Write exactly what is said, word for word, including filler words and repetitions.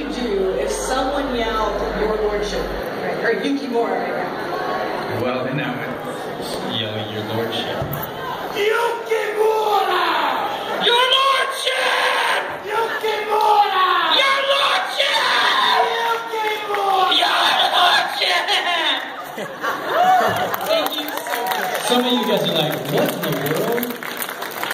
you do if someone yelled your lordship, right? Or Yukimura right now? Well, then I would yell your lordship. Yukimura! Your lordship! Yukimura! Your lordship! Yukimura! Your lordship! Thank you so much. Some of you guys are like, what in the world?